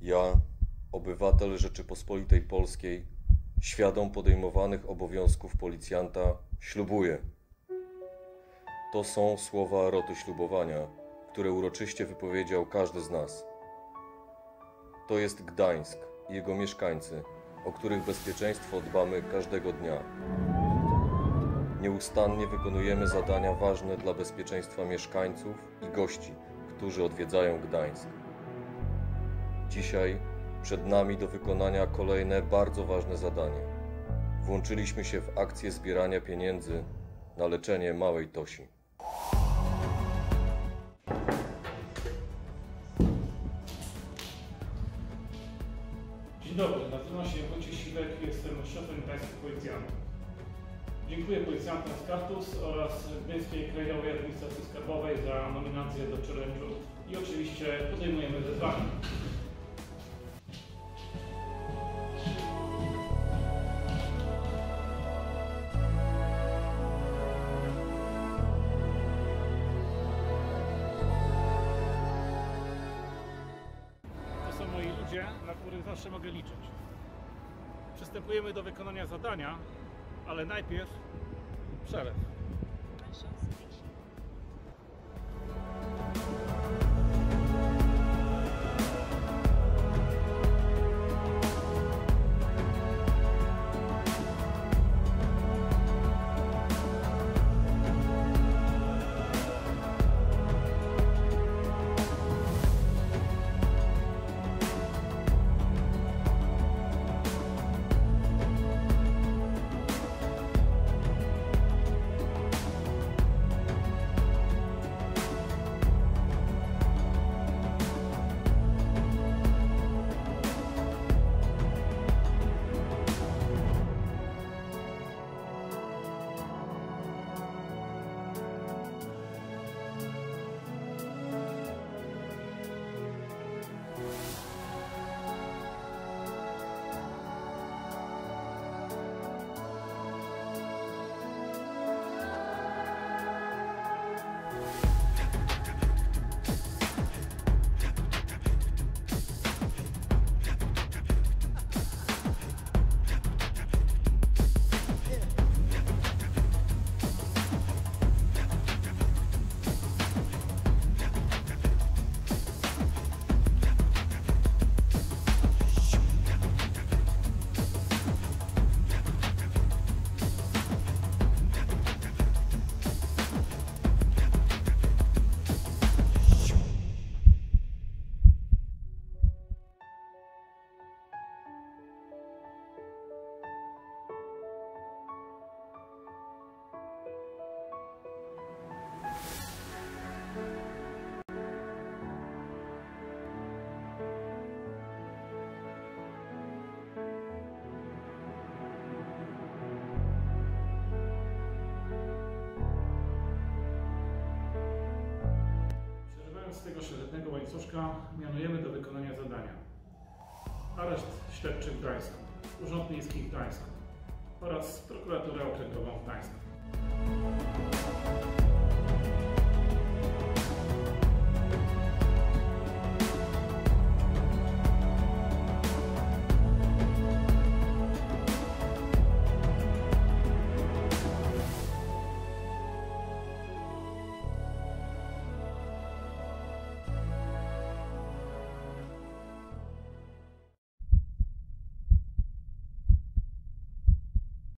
Ja, obywatel Rzeczypospolitej Polskiej, świadom podejmowanych obowiązków policjanta, ślubuję. To są słowa roty ślubowania, które uroczyście wypowiedział każdy z nas. To jest Gdańsk i jego mieszkańcy, o których bezpieczeństwo dbamy każdego dnia. Nieustannie wykonujemy zadania ważne dla bezpieczeństwa mieszkańców i gości, którzy odwiedzają Gdańsk. Dzisiaj przed nami do wykonania kolejne bardzo ważne zadanie. Włączyliśmy się w akcję zbierania pieniędzy na leczenie małej Tosi. Dzień dobry, nazywam się Wojciech Siwek i jestem szefem gdańskich policjantów. Dziękuję policjantom z Kartus oraz Gdańskiej Krajowej Administracji Skarbowej za nominację do challenge'u i oczywiście podejmujemy wyzwania. To są moi ludzie, na których zawsze mogę liczyć. Przystępujemy do wykonania zadania, ale najpierw przelew. Z tego szlachetnego łańcuszka mianujemy do wykonania zadania areszt śledczy w Gdańsku, Urząd Miejski w Gdańsku oraz Prokuraturę Okręgową w Gdańsku.